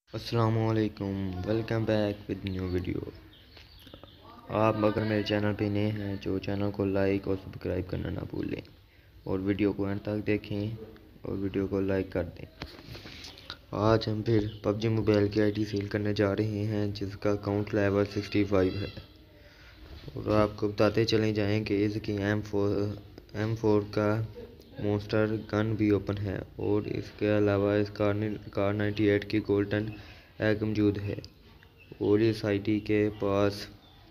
अस्सलामुअलैकुम, welcome back with new video. आप अगर मेरे चैनल पे नए हैं तो चैनल को लाइक और सब्सक्राइब करना ना भूलें और वीडियो को अंत तक देखें और वीडियो को लाइक कर दें। आज हम फिर पबजी मोबाइल की आईडी सेल करने जा रहे हैं जिसका काउंट लेवल 65 है और आपको बताते चले जाएँ कि इसकी M4 का मॉन्स्टर गन भी ओपन है और इसके अलावा इस कार 98 की गोल्डन एग मौजूद है और इस आईडी के पास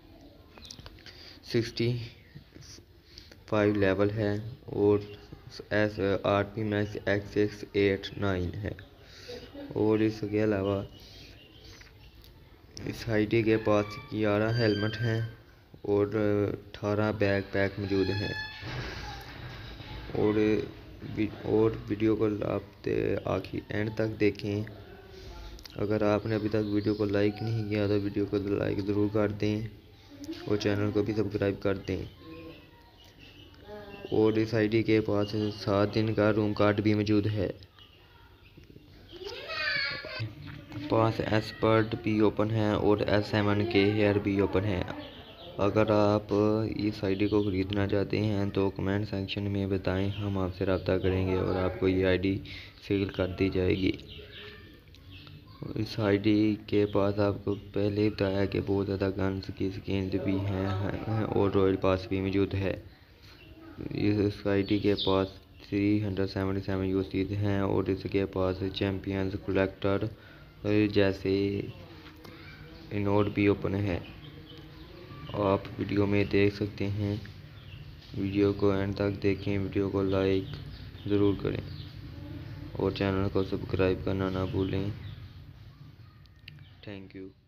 65 लेवल है और RP मैक्स X689 है और इसके अलावा इस आईडी के पास 11 हेलमेट हैं और 18 बैक पैक मौजूद हैं और वीडियो को आप आखिर एंड तक देखें। अगर आपने अभी तक वीडियो को लाइक नहीं किया तो वीडियो को लाइक ज़रूर कर दें और चैनल को भी सब्सक्राइब कर दें। और इस आईडी के पास 7 दिन का रूम कार्ड भी मौजूद है। पास एक्सपर्ट भी ओपन है और S7 के हेयर भी ओपन है। अगर आप इस आईडी को ख़रीदना चाहते हैं तो कमेंट सेक्शन में बताएं, हम आपसे रब्ता करेंगे और आपको ये आईडी सेल कर दी जाएगी। इस आईडी के पास आपको पहले ही बताया कि बहुत ज़्यादा गन्स की स्किन भी हैं और रॉयल पास भी मौजूद है। इस आईडी के पास 377 यूसीज हैं और इसके पास चैम्पियंस कलेक्टर जैसे इनोड भी ओपन है। आप वीडियो में देख सकते हैं। वीडियो को एंड तक देखें, वीडियो को लाइक ज़रूर करें और चैनल को सब्सक्राइब करना ना भूलें। Thank you.